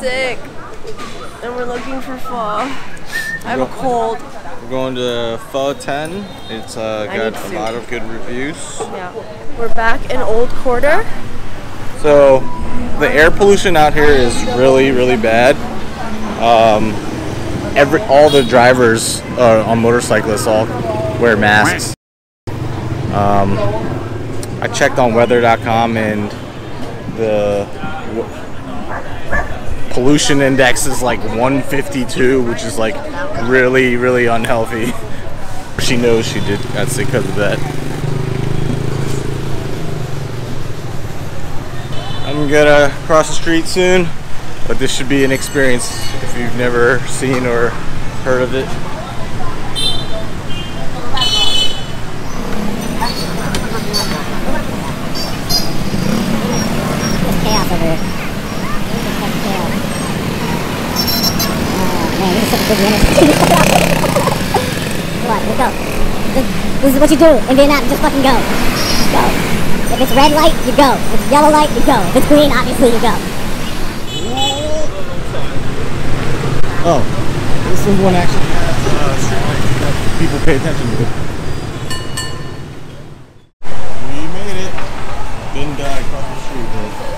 sick. And we're looking for pho. I have a cold. We're going to Pho 10. It's got a lot of good reviews. Yeah. We're back in Old Quarter. So the air pollution out here is really, really bad. All the drivers on motorcyclists all wear masks. I checked on weather.com and the pollution index is like 152, which is like really, really unhealthy. She knows she got sick because of that. I'm gonna cross the street soon, but this should be an experience if you've never seen or heard of it. Chaos over here. Man, this is such a good minute. Come on, let's go. This is what you do in Vietnam. Just fucking go. Just go. If it's red light, you go. If it's yellow light, you go. If it's green, obviously you go. Oh, this is one actually has street lights. People pay attention to it. We made it. Didn't die across the street, though.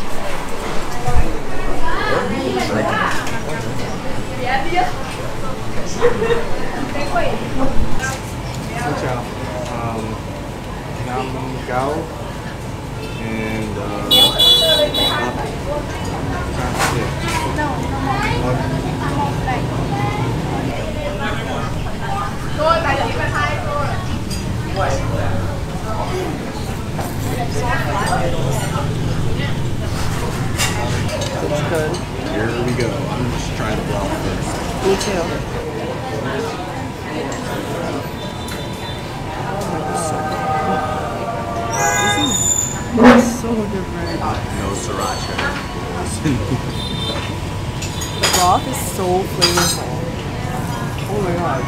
Nam Gao and It's good. here we go. I'm just trying to blow first. Me too. This is so different. No sriracha. The broth is so flavorful. Oh my god.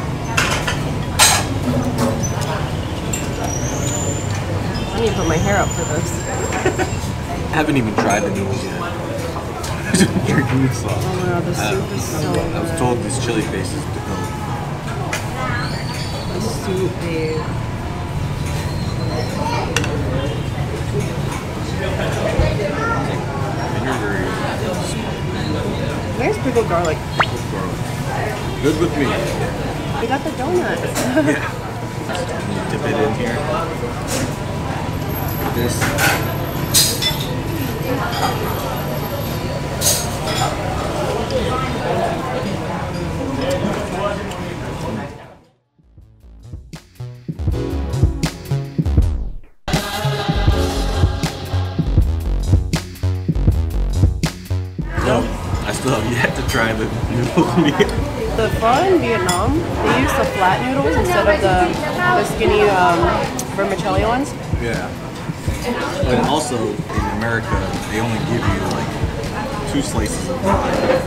I need to put my hair up for this. I haven't even tried the noodles yet. I'm just drinking the sauce. Oh my god, the soup is so good. I was told these chili faces to go. The soup, babe. Where's pickled garlic? Good with me. We got the donuts. Yeah. Dip it in here. This. No, I still have yet to try the noodles meat. The pho in Vietnam, they use the flat noodles instead of the skinny vermicelli ones. Yeah. But also in America, they only give you like 2 slices of bread.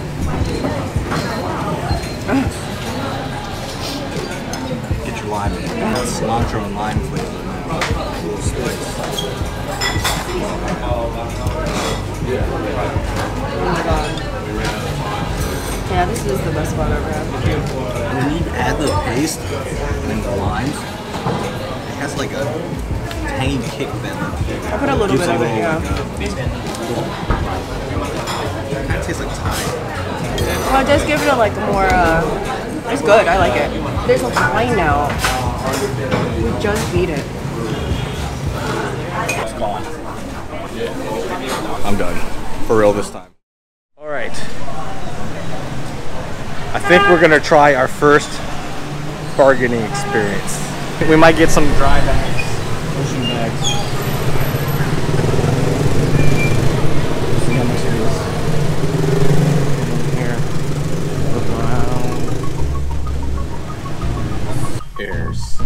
Get your lime in it. That's cilantro and lime flavor. A little spice. Oh my god. Yeah, this is the best one I've ever had. And when you add the paste and the limes, it has like a tangy kick that I put a little bit of it, yeah. It kind of tastes like Thai. Well, it does give it a like more, it's good, I like it. There's a line now. We just beat it. It's gone. I'm done. For real this time. Alright. I think we're gonna try our first bargaining experience. We might get some dry bags, ocean bags. See how much it is. Here, look around. Airs.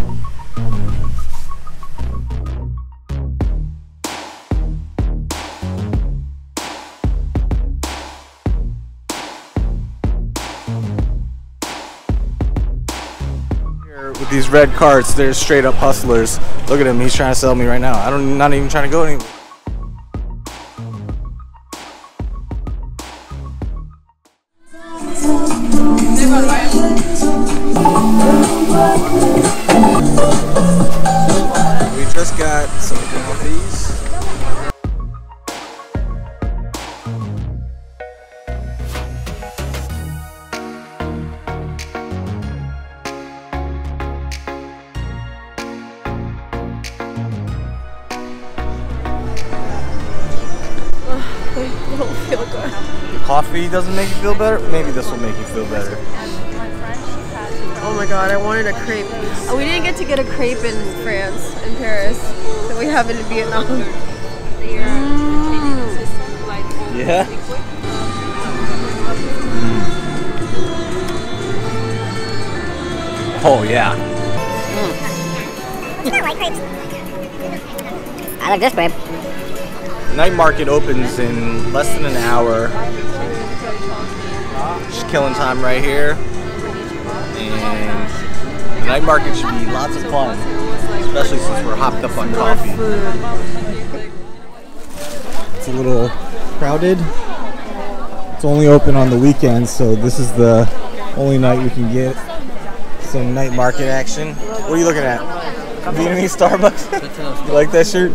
With these red carts, they're straight up hustlers. Look at him, he's trying to sell me right now. I'm not even trying to go anywhere. We just got some coffees. I don't feel good. Coffee doesn't make you feel better? Maybe this will make you feel better. Oh my god, I wanted a crepe. Oh, we didn't get to get a crepe in France, in Paris, that we have it in Vietnam. Yeah? Oh yeah. I like crepes. I like this crepe. Night market opens in less than an hour. Just killing time right here. And the night market should be lots of fun, especially since we're hopped up on coffee. It's a little crowded. It's only open on the weekends, so this is the only night we can get some night market action. What are you looking at? Vietnamese Starbucks? You like that shirt?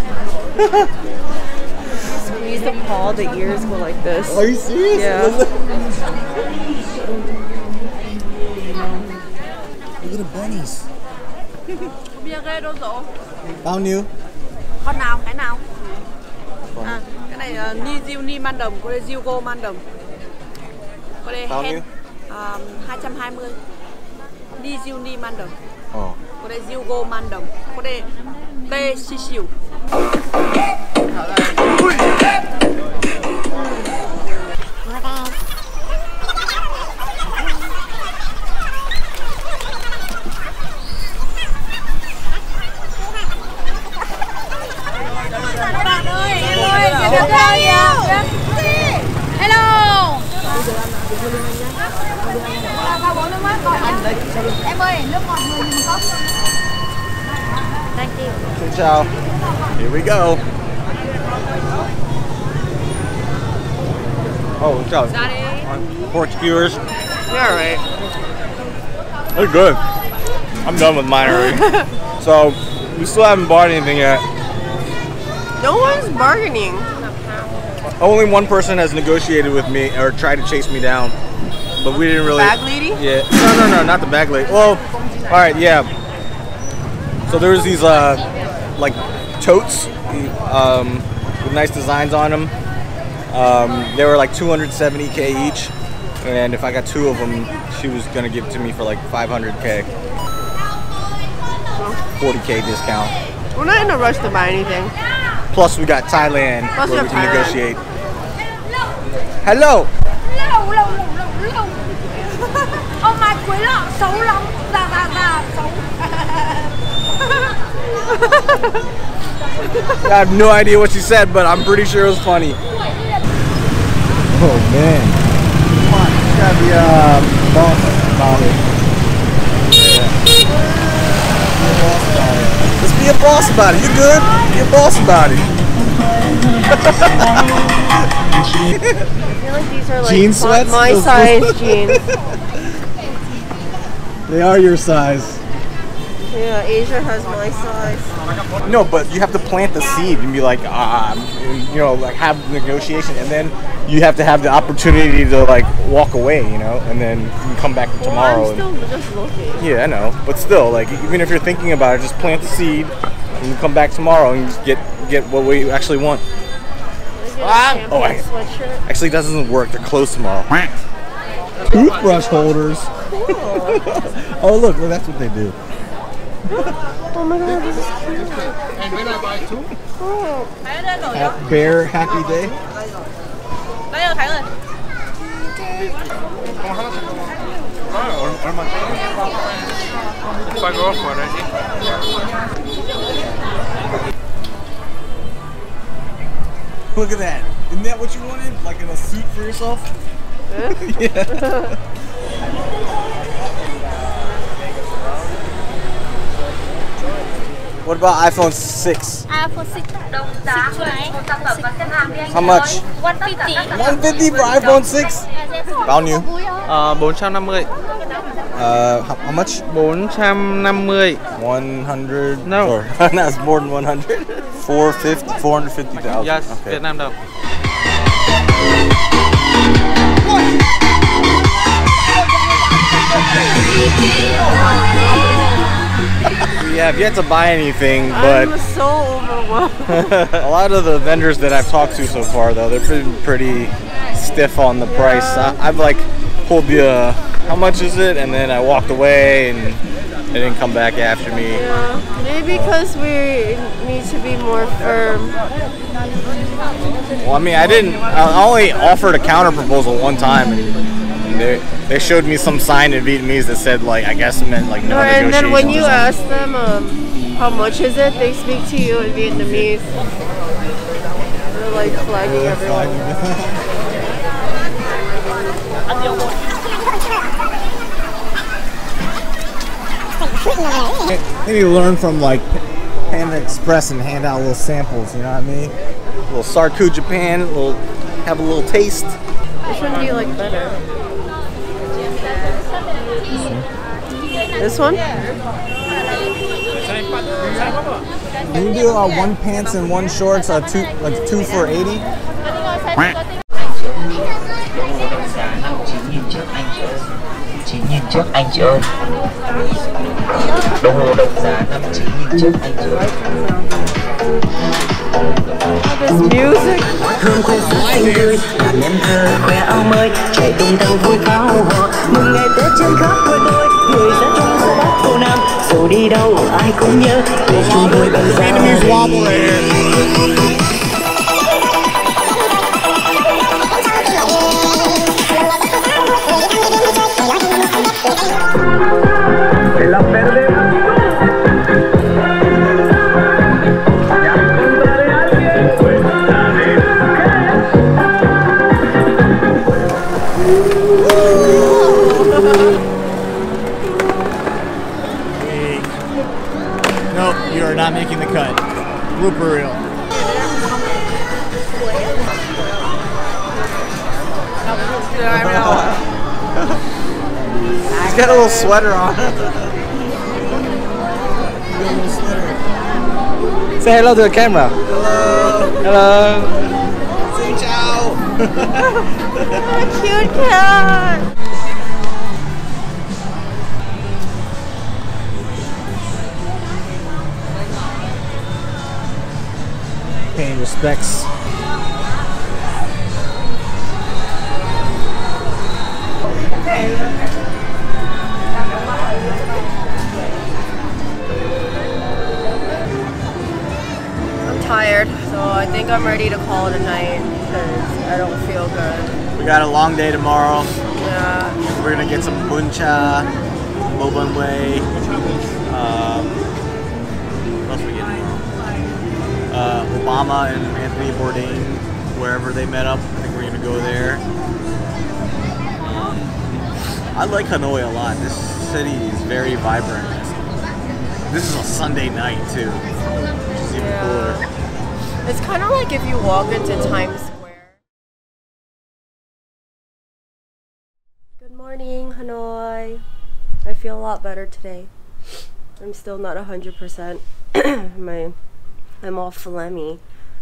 Squeeze the paw, the ears go like this. Are you serious? Yeah. Look at the bunnies. Bao nhiêu? Con nào? Cái nào? À, cái này ni diêu ni man đồng, có đây diêu go man đồng. Có đây Bao hen nhiêu? 220. Ni diêu ni man đồng. Ồ. Có đây diêu go man đồng. Có đây tê xì xỉu. Hello. Em ơi, nước ngọt 10.000 cốc. Thank you. Xin chào. Here we go. Oh, what's up? Pork skewers. Yeah, right. They're good. I'm done with mine already. So, we still haven't bought anything yet. No one's bargaining. Only one person has negotiated with me or tried to chase me down, but we didn't really. Bag lady? Yeah. No, not the bag lady. Well, all right, yeah. So there was these like totes with nice designs on them. They were like 270K each, and if I got 2 of them, she was gonna give it to me for like 500K. 40K discount. We're not in a rush to buy anything. Plus we got Thailand Plus where we we have can Thailand. negotiate. Hello. Lâu. Ông mai cuối lọ xấu lắm. Dạ xấu. I have no idea what she said, but I'm pretty sure it was funny. Oh man. Come on, you gotta be a boss about it. Just be a boss about it. You good? Be a boss about it. I feel like these are like Jean sweats? my size jeans. They are your size. Yeah, Asia has my size. No, but you have to plant the seed and be like, you know, like have negotiation, and then you have to have the opportunity to like walk away, you know, and then you can come back tomorrow. Well, I'm still just looking. Yeah, I know, but still, like even if you're thinking about it, just plant the seed, and you come back tomorrow and just get what we actually want. Oh, sweatshirt. Actually, that doesn't work. They're closed tomorrow. Toothbrush holders. Oh look, that's what they do. Oh my god, this is cute. And when I buy 2, Oh. Bear happy day. Đây rồi, Khánh ơi. 얼마? 빨리 먹고 와야지. Look at that. Isn't that what you wanted? Like in a suit for yourself? Yeah. What about iPhone 6? for 6 How much? 150. 150 for iPhone 6? Bao nhiêu? 450. How much? 450. 100? No. Or, that's more than 100. 450,000. Yes, Okay. Việt Nam đồng. We have yet to buy anything, but I'm so overwhelmed. a lot of the vendors that I've talked to so far, though, they're pretty stiff on the price. I've like pulled the how much is it, and then I walked away, and they didn't come back after me. Yeah, maybe because we need to be more firm. Well, I mean, I only offered a counter proposal one time, and they showed me some sign in Vietnamese that said, like, I guess it meant like no And negotiations. then when you or something. ask them how much is it, they speak to you in Vietnamese. They're like flagging everyone. Maybe learn from like Panda Express and hand out little samples. You know what I mean? A little Sarku Japan. Have a little taste. Which one do you like better? This one? Can you do one pants and one shorts? Two for 80? Chị nhìn trước anh chị ơi. Đồng hồ đồng giá 59.000 trước anh chị ơi. This music. Hương khoe sắc xinh tươi, đàn em thơ khoe áo mới, chạy tung tăng vui pháo hoa, mừng ngày Tết trên khắp quê tôi, người dân trong xa Bắc Tô Nam, dù đi đâu ai cũng nhớ, để chung đôi bằng gia đình. Nope, you are not making the cut. Blooper reel. He's got a little sweater on. Say hello to the camera. Hello. Say ciao. Cute cat. Paying respects. I'm tired, so I think I'm ready to call it a night because I don't feel good. We got a long day tomorrow. Yeah. We're gonna get some buncha, mo bun whey. What else we getting tomorrow? Obama and Anthony Bourdain, wherever they met up. I think we're gonna go there. I like Hanoi a lot. This city is very vibrant. This is a Sunday night too, which is even cooler. It's kind of like if you walk into Times Square. Good morning, Hanoi. I feel a lot better today. I'm still not 100%. I'm all phlegmy.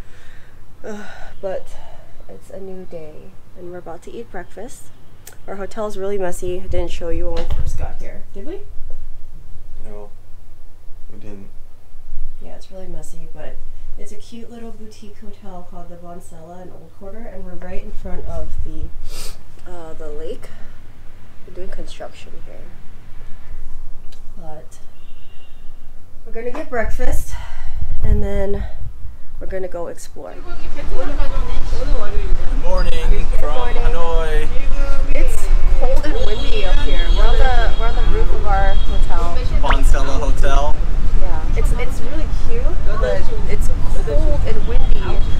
But it's a new day and we're about to eat breakfast. Our hotel's really messy. I didn't show you when we first got here. Did we? No, we didn't. Yeah, it's really messy, but it's a cute little boutique hotel called the Bonsella in Old Quarter, and we're right in front of the lake. We're doing construction here. But we're gonna get breakfast and then we're gonna go explore. Good morning from Hanoi. It's cold and windy up here. We're on the roof of our hotel. Bonsella Hotel. Yeah, it's really cute, but it's cold and windy.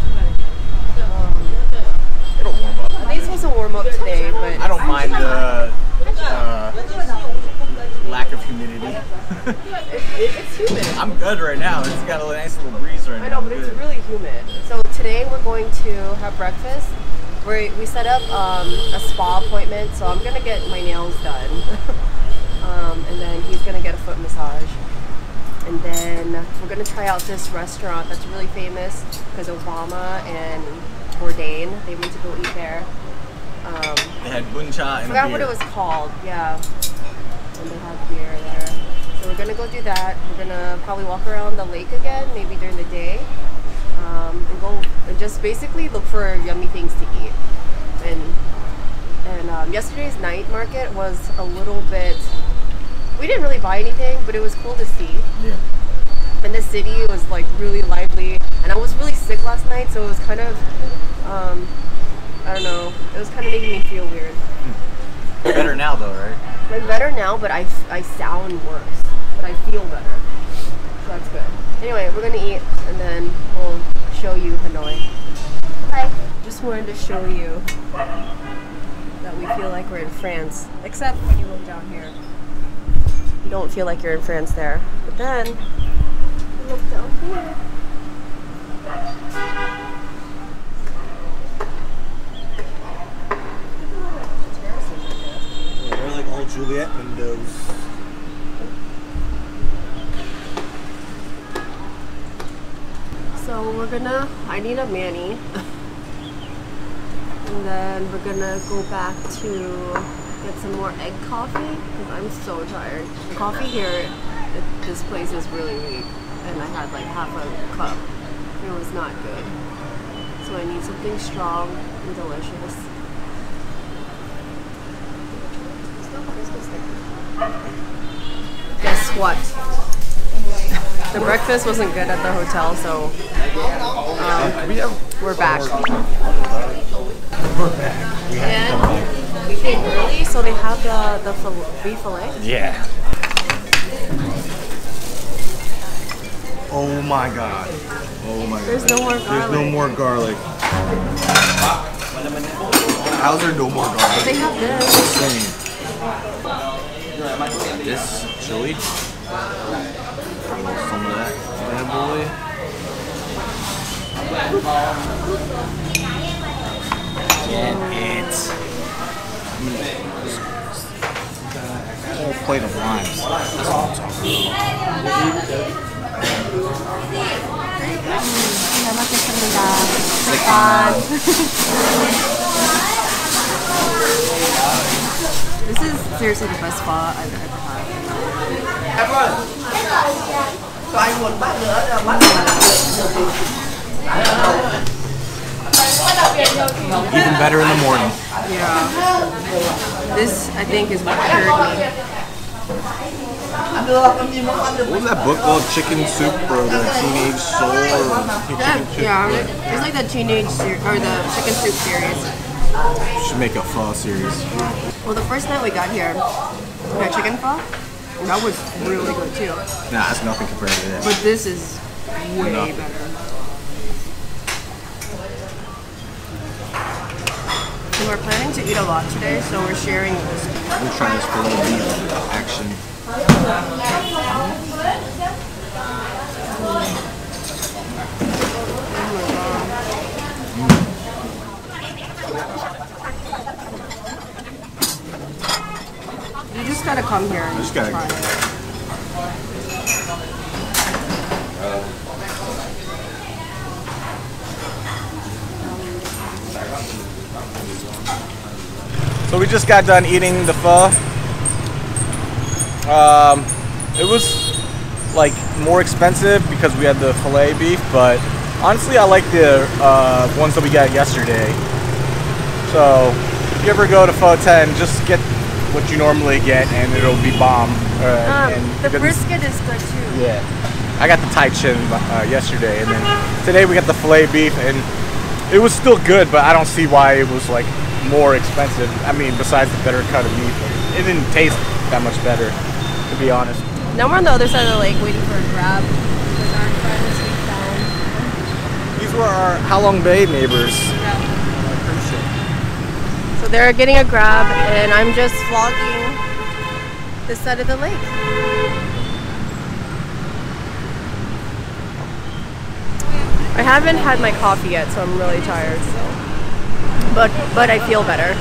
It'll warm up. I think it's supposed to warm up today, but I don't mind the lack of humidity. It's humid. I'm good right now. It's got a nice little breeze right now. I know, but it's really humid. So today we're going to have breakfast. We set up a spa appointment, so I'm gonna get my nails done, and then he's gonna get a foot massage, and then we're gonna try out this restaurant that's really famous because Obama and Bourdain, they went to go eat there. They had buncha I and forgot beer. what it was called. Yeah, and they have beer there. So we're gonna go do that. We're gonna probably walk around the lake again, maybe during the day, and go and just basically look for yummy things to eat. And yesterday's night market was a little bit. We didn't really buy anything, but it was cool to see. Yeah. And the city was like really lively, and I was really sick last night, so it was kind of, I don't know, it was kind of making me feel weird. Better now though, right? Like better now, but I sound worse, but I feel better, so that's good. Anyway, we're gonna eat, and then we'll show you Hanoi. Hi. Just wanted to show you that we feel like we're in France, except when you look down here. You don't feel like you're in France there, but then you look down here. They're like all Juliet windows. So I need a mani. And then we're gonna go back to get some more egg coffee because I'm so tired. The coffee here at this place is really weak, and I had like half a cup. It was not good. So I need something strong and delicious. Guess what? The breakfast wasn't good at the hotel, so we're back. And we came early, so they have the beef fillet. Yeah. Oh my god. Oh my god. There's no more garlic. There's no more garlic. How's there no more garlic? They have this. Insane. This chili. Some of that bad boy. Get it. Whole plate of limes. That's what I'm talking This is seriously the best spa I've ever had. Even better in the morning. Yeah. This, I think, is what cured me. What was that book called? Chicken Soup or the Teenage Soul? Or Chicken Soup? Yeah, it's like the teenage or the chicken soup series. Should make a pho series. Well, the first night we got here, we had chicken pho. That was really good too. Nah, that's nothing compared to this. But this is way better. And we're planning to eat a lot today, so we're sharing this. I'm trying this filet beef action. You just gotta come here and Just gotta try it. So we just got done eating the pho. It was like more expensive because we had the filet beef, but honestly I like the ones that we got yesterday. So if you ever go to Pho 10, just get what you normally get and it'll be bomb. The brisket is good too. Yeah. I got the Thai chin yesterday, and then today we got the filet beef, and it was still good, but I don't see why it was like more expensive. I mean, besides the better cut of meat, it didn't taste that much better, to be honest. Now we're on the other side of the lake waiting for a grab with our friends we found. These were our Halong Bay neighbors. So they're getting a grab, and I'm just vlogging this side of the lake. I haven't had my coffee yet, so I'm really tired. So. But I feel better.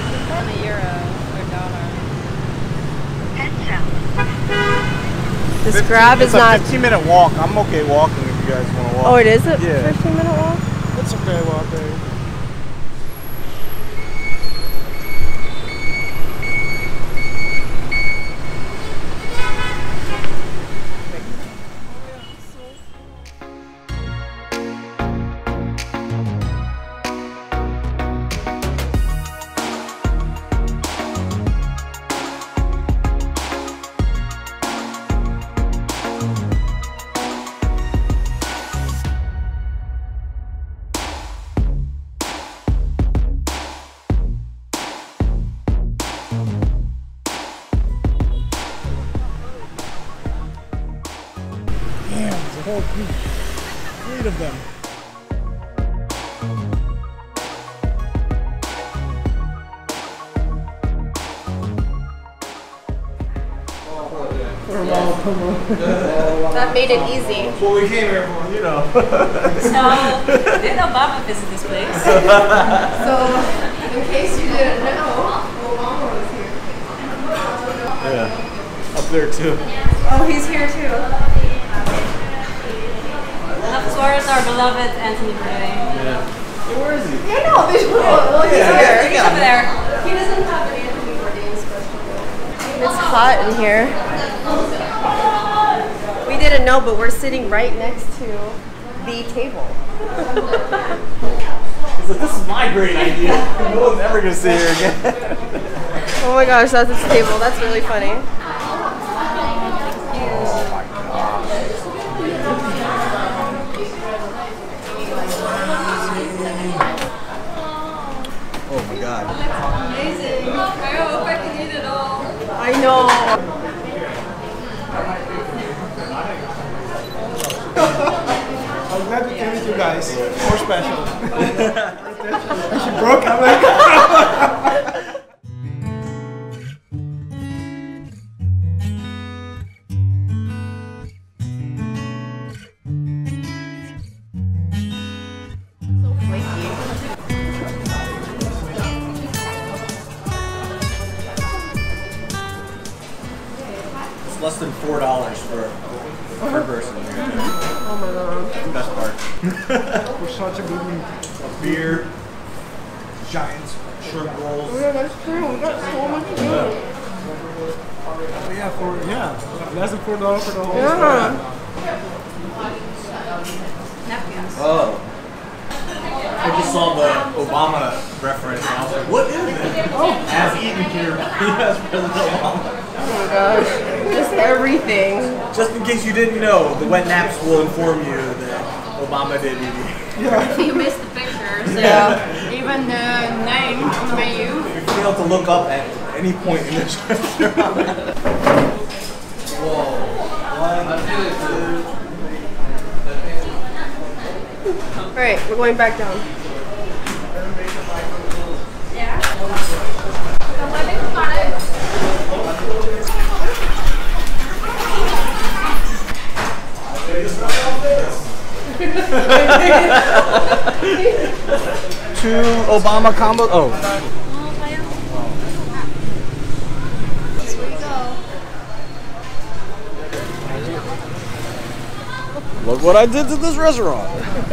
This Grab is not. It's a 15-minute walk. I'm okay walking if you guys want to walk. Oh, it is a 15-minute walk? It's okay walking. Whole fleet of them. That made it easy. Well, we came here for, you know. So, did Obama visit this place? So, in case you didn't know, Obama was here. Yeah, up there too. Oh, he's here too. Of course, our beloved Anthony Bourdain. Yeah. Where is he? Yeah, no, he's here. He's over there. He doesn't have an Anthony Bourdain special. It's hot in here. We didn't know, but we're sitting right next to the table. He's like, this is my great idea. No one's ever gonna sit here again. Oh my gosh, that's his table. That's really funny. Oh my god. Amazing. I hope I can eat it all. I know. I'm glad we came with you guys. More special. She broke. I'm like. Less than $4 per person. Oh my god. That's the best part. We're such a good meal. A beer, giant shrimp rolls. Oh yeah, that's true. We got so much food. Yeah, less than $4 for the whole Yeah. Oh. I just saw the Obama reference and I was like, what is it? Oh, as eaten here by US President Obama. Oh my gosh. Just everything. Just in case you didn't know, the wet naps will inform you that Obama did eat. If you missed the pictures, even the name on the menu. You failed to look up at any point in this restaurant. Whoa. Alright, we're going back down. Two Obama combos. Oh. Look what I did to this restaurant.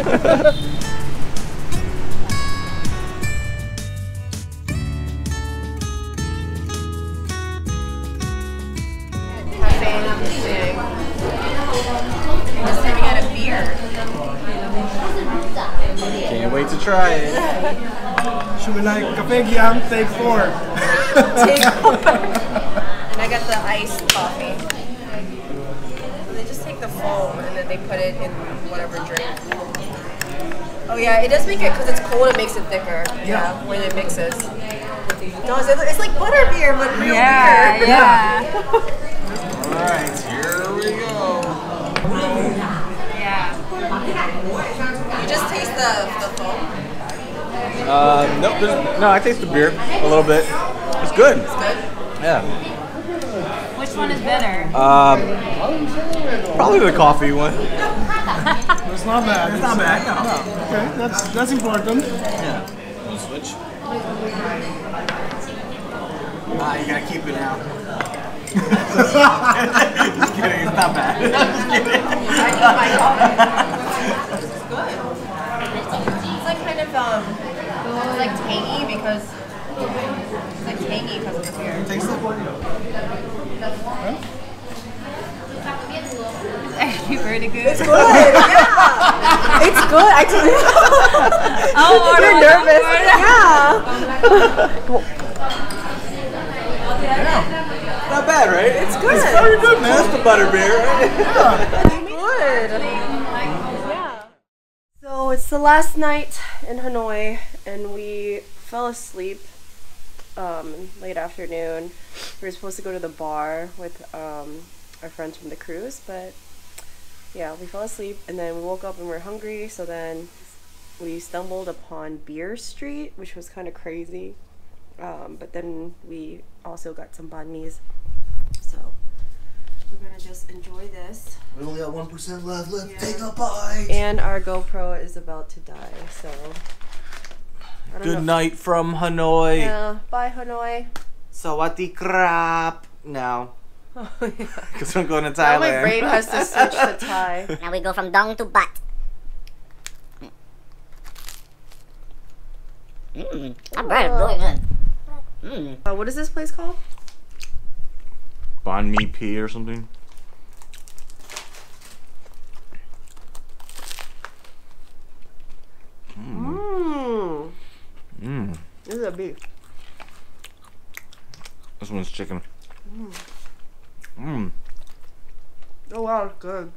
Can't wait to try it. Should we like Cafe Guillaume take 4? Take 4. And I got the iced coffee. They just take the foam and then they put it in whatever drink. Oh yeah, it does make it, because it's cold, it makes it thicker. Yeah, where it mixes. No, it's like butterbeer, but real beer. Yeah. Alright, here we go. Yeah. You just taste the foam? No, I taste the beer a little bit. It's good. It's good? Yeah. Which one is better? Probably the coffee one. It's not bad. It's not bad. No. Okay, that's important. Yeah. We'll switch. You gotta keep it out. Just kidding, it's not bad. It's like kind of it's like tangy because of the beer. Taste it. It's actually pretty good. It's good. Yeah. It's good. Actually. You're nervous. Yeah. Not bad, right? It's good. It's very good, man. It's the butter beer, right? Good. Yeah. So it's the last night in Hanoi, and we fell asleep late afternoon. We were supposed to go to the bar with our friends from the cruise, but yeah, we fell asleep, and then we woke up and we were hungry. So then we stumbled upon Beer Street, which was kind of crazy. But then we also got some banh mi's. So we're gonna just enjoy this. We only got 1% left. Let's Yeah. take a bite. And our GoPro is about to die, so. I don't Good know. night from Hanoi. Yeah, bye Hanoi. Sawadee krap. Now. Oh, yeah. Because I'm going to Now Thailand. my brain has to switch to Thai. Now we go from dong to butt. That bread is really good. What is this place called? Banh mi pea or something. This is a beef. This one's chicken. Oh wow, it's good.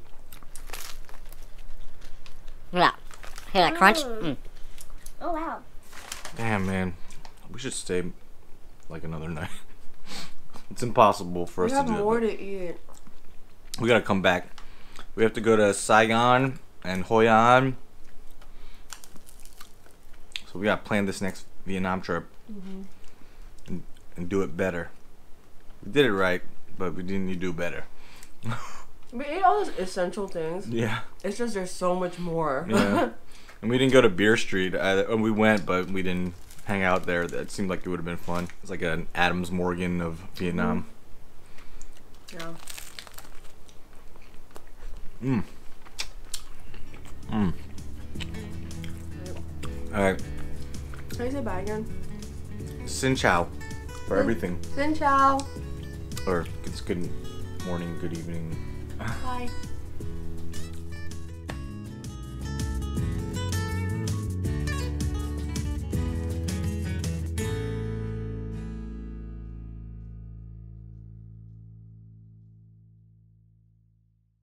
Yeah. Hear that crunch? Oh wow. Damn, man. We should stay like another night. It's impossible for us We to have do more it. to eat. We gotta come back. We have to go to Saigon and Hoi An. So we gotta plan this next Vietnam trip and do it better. We did it right, but we didn't do better. We ate all those essential things. Yeah. It's just there's so much more. Yeah. And we didn't go to Beer Street. We went, but we didn't hang out there. That seemed like it would have been fun. It's like an Adams Morgan of Vietnam. Yeah. Alright. Can I say bye again? Xin chào for everything. Xin chào. Or it's good morning, good evening. Bye.